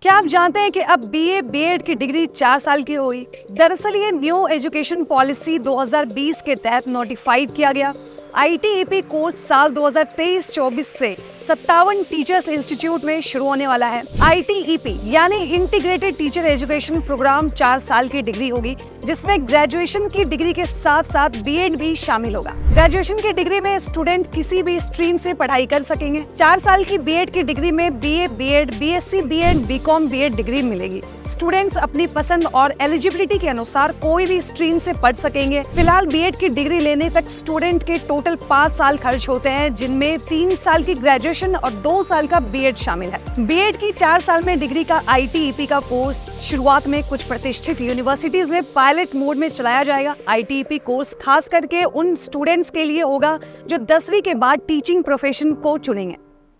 क्या आप जानते हैं कि अब बीए बीएड की डिग्री 4 साल की होगी। दरअसल ये न्यू एजुकेशन पॉलिसी 2020 के तहत नोटिफाइड किया गया। आईटीईपी कोर्स साल 2023-24 से 57 टीचर्स इंस्टीट्यूट में शुरू होने वाला है। आईटीईपी यानी इंटीग्रेटेड टीचर एजुकेशन प्रोग्राम 4 साल की डिग्री होगी, जिसमें ग्रेजुएशन की डिग्री के साथ साथ बीएड भी शामिल होगा। ग्रेजुएशन की डिग्री में स्टूडेंट किसी भी स्ट्रीम से पढ़ाई कर सकेंगे। 4 साल की बीएड की डिग्री में BA BEd, BSc BEd, BCom BEd degree मिलेगी। स्टूडेंट्स अपनी पसंद और एलिजिबिलिटी के अनुसार कोई भी स्ट्रीम से पढ़ सकेंगे। फिलहाल बीएड की डिग्री लेने तक स्टूडेंट के टोटल 5 साल खर्च होते हैं, जिनमें 3 साल की ग्रेजुएशन और 2 साल का बीएड शामिल है। बीएड की 4 साल में डिग्री का आईटीईपी का कोर्स शुरुआत में कुछ प्रतिष्ठित यूनिवर्सिटीज में पायलट मोड में चलाया जाएगा। आईटीईपी कोर्स खास करके उन स्टूडेंट्स के लिए होगा जो 10वीं के बाद टीचिंग प्रोफेशन को चुनेंगे।